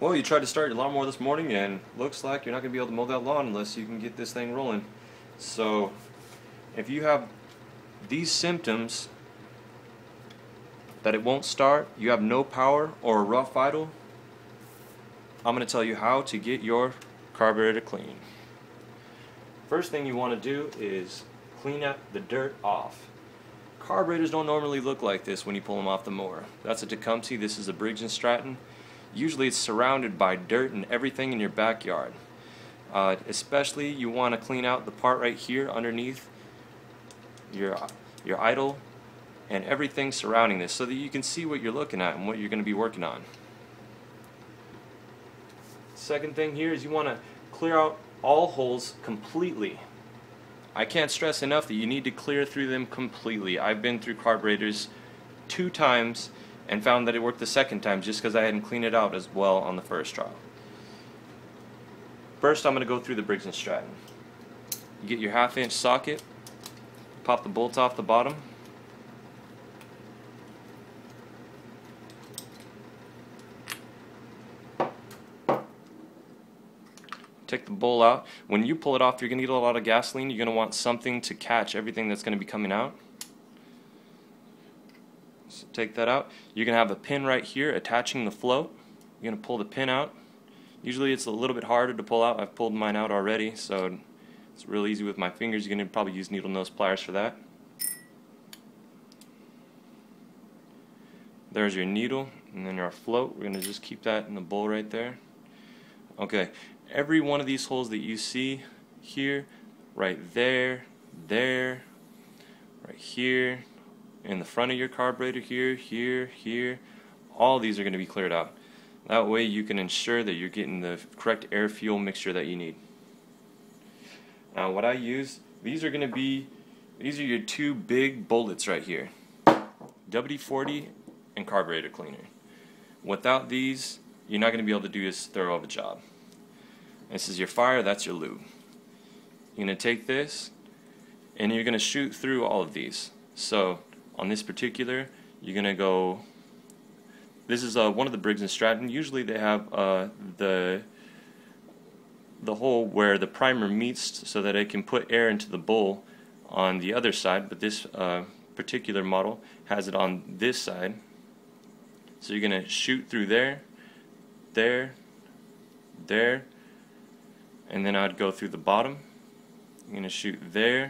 Well, you tried to start your lawnmower this morning and looks like you're not going to be able to mow that lawn unless you can get this thing rolling. So if you have these symptoms that it won't start, you have no power or a rough idle, I'm going to tell you how to get your carburetor clean. First thing you want to do is clean up the dirt off. Carburetors don't normally look like this when you pull them off the mower. That's a Tecumseh, this is a Briggs and Stratton. Usually it's surrounded by dirt and everything in your backyard. Especially you want to clean out the part right here underneath your idle and everything surrounding this so that you can see what you're looking at and what you're going to be working on. Second thing here is you want to clear out all holes completely. I can't stress enough that you need to clear through them completely. I've been through carburetors 2 times and found that it worked the second time just because I hadn't cleaned it out as well on the first trial. First I'm going to go through the Briggs and Stratton. You get your 1/2 inch socket, pop the bolt off the bottom, take the bowl out. When you pull it off, you're going to get a lot of gasoline. You're going to want something to catch everything that's going to be coming out. So take that out. You're going to have a pin right here attaching the float. You're going to pull the pin out. Usually it's a little bit harder to pull out. I've pulled mine out already, so it's real easy with my fingers. You're going to probably use needle nose pliers for that. There's your needle, and then our float. We're going to just keep that in the bowl right there. Okay, every one of these holes that you see here, right there, right here, in the front of your carburetor, here, all these are going to be cleared out. That way you can ensure that you're getting the correct air-fuel mixture that you need. Now what I use, these are your 2 big bullets right here. WD-40 and carburetor cleaner. Without these, you're not going to be able to do as thorough of a job. This is your fire, that's your lube. You're going to take this and you're going to shoot through all of these. So on this particular, you're going to go, this is one of the Briggs and Stratton. Usually they have the hole where the primer meets so that it can put air into the bowl on the other side, but this particular model has it on this side. So you're going to shoot through there, and then I'd go through the bottom. You're going to shoot there.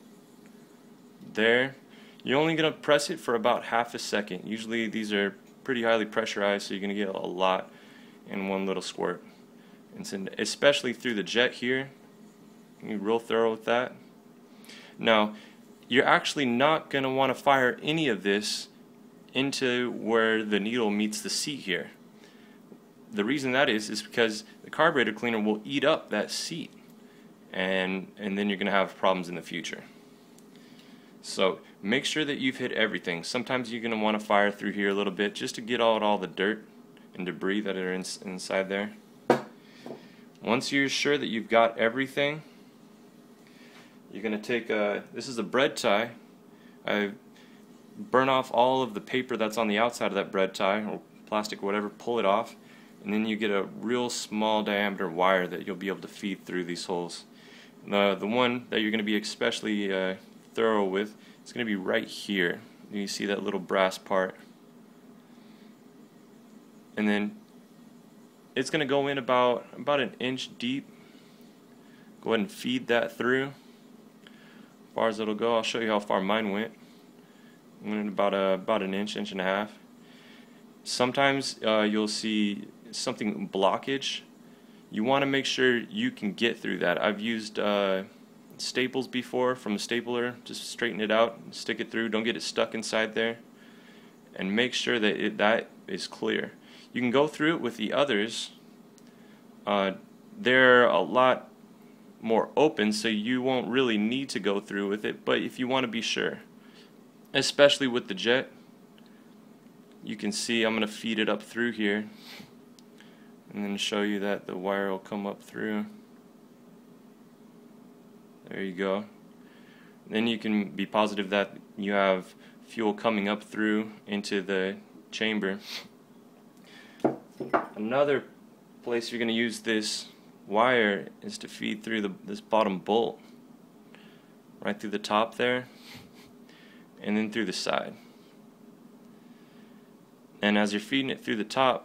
You're only going to press it for about 1/2 a second. Usually these are pretty highly pressurized, so you're going to get a lot in one little squirt. And especially through the jet here, you're real thorough with that. Now, you're actually not going to want to fire any of this into where the needle meets the seat here. The reason that is because the carburetor cleaner will eat up that seat, and then you're going to have problems in the future. So make sure that you've hit everything. Sometimes you're going to want to fire through here a little bit just to get out all the dirt and debris that are inside there. Once you're sure that you've got everything, you're going to take this is a bread tie. I burn off all of the paper that's on the outside of that bread tie, or plastic, whatever, pull it off, and then you get a real small diameter wire that you'll be able to feed through these holes. The one that you're going to be especially thorough with is going to be right here. You see that little brass part, and then it's going to go in about 1 inch deep. Go ahead and feed that through as far as it'll go. I'll show you how far mine went. Went about 1 inch, 1.5 inches. Sometimes you'll see something blockage. You want to make sure you can get through that. I've used staples before from a stapler. Just straighten it out and stick it through. Don't get it stuck inside there, and make sure that that is clear. You can go through it with the others. They're a lot more open, so you won't really need to go through with it, but if you want to be sure, especially with the jet, you can see I'm going to feed it up through here and then show you that the wire will come up through. There you go. Then you can be positive that you have fuel coming up through into the chamber. Another place you're going to use this wire is to feed through this bottom bolt, right through the top there, and then through the side. And as you're feeding it through the top,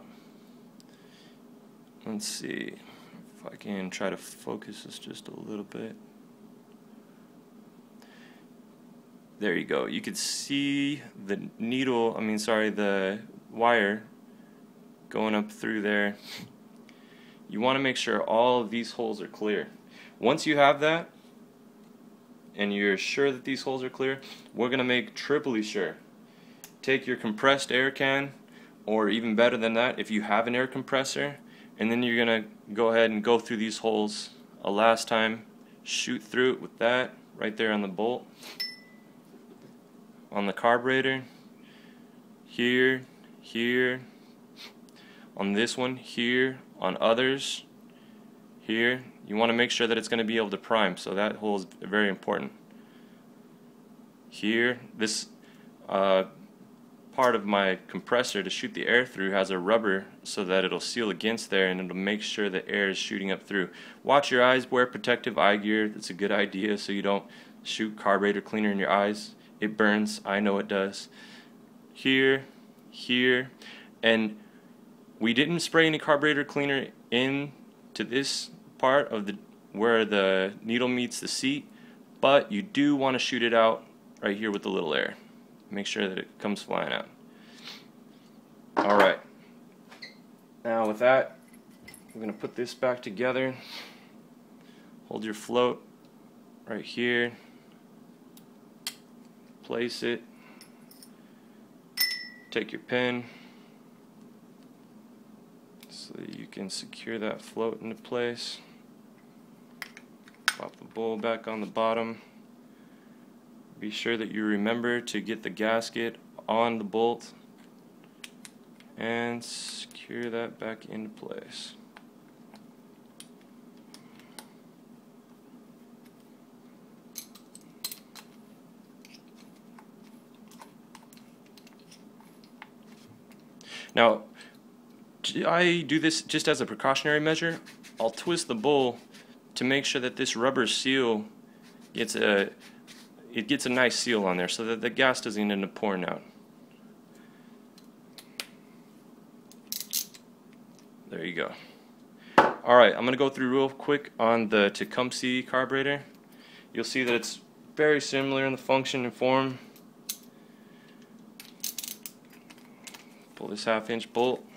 let's see if I can try to focus this just a little bit. There you go. You can see the the wire going up through there. You want to make sure all of these holes are clear. Once you have that, and you're sure that these holes are clear, we're going to make triply sure. Take your compressed air can, or even better than that, if you have an air compressor, and then you're going to go ahead and go through these holes a last time. Shoot through it with that right there on the bolt, on the carburetor, here, here, on this one, here, on others, here. You want to make sure that it's going to be able to prime, so that hole is very important. Here, this part of my compressor to shoot the air through has a rubber so that it'll seal against there and it'll make sure the air is shooting up through. Watch your eyes, wear protective eye gear. That's a good idea so you don't shoot carburetor cleaner in your eyes. It burns, I know it does. Here, here, and we didn't spray any carburetor cleaner in to this part of where the needle meets the seat, but you do want to shoot it out right here with the little air. Make sure that it comes flying out. Alright, now with that, we're going to put this back together. Hold your float right here, place it, take your pin so that you can secure that float into place. Pop the bowl back on the bottom. Be sure that you remember to get the gasket on the bolt and secure that back into place. Now, I do this just as a precautionary measure. I'll twist the bowl to make sure that this rubber seal gets a nice seal on there so that the gas doesn't end up pouring out. There you go. Alright, I'm going to go through real quick on the Tecumseh carburetor. You'll see that it's very similar in the function and form. Pull this 1/2-inch bolt.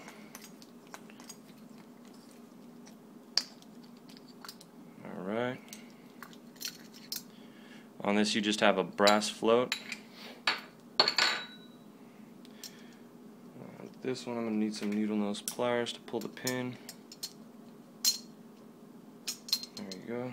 Alright. On this you just have a brass float. This one I'm going to need some needle nose pliers to pull the pin. There you go.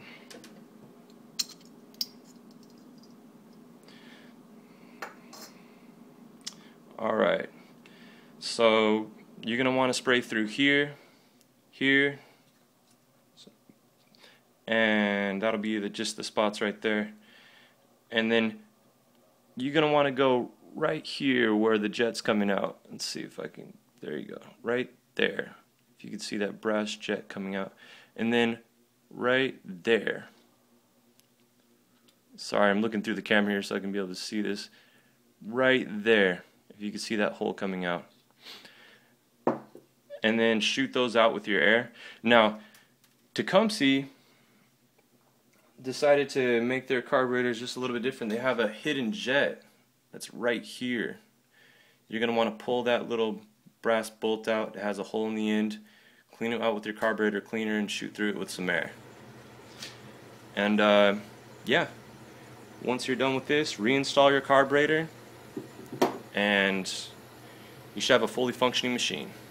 Alright, so you're going to want to spray through here, here, and that'll be just the spots right there. And then you're going to want to go right here where the jet's coming out. Let's see if I can, there you go, right there. If you can see that brass jet coming out. And then right there. Sorry, I'm looking through the camera here so I can be able to see this. Right there, if you can see that hole coming out. And then shoot those out with your air. Now, Tecumseh decided to make their carburetors just a little bit different. They have a hidden jet that's right here. You're going to want to pull that little brass bolt out. It has a hole in the end. Clean it out with your carburetor cleaner and shoot through it with some air. And yeah, once you're done with this, reinstall your carburetor and you should have a fully functioning machine.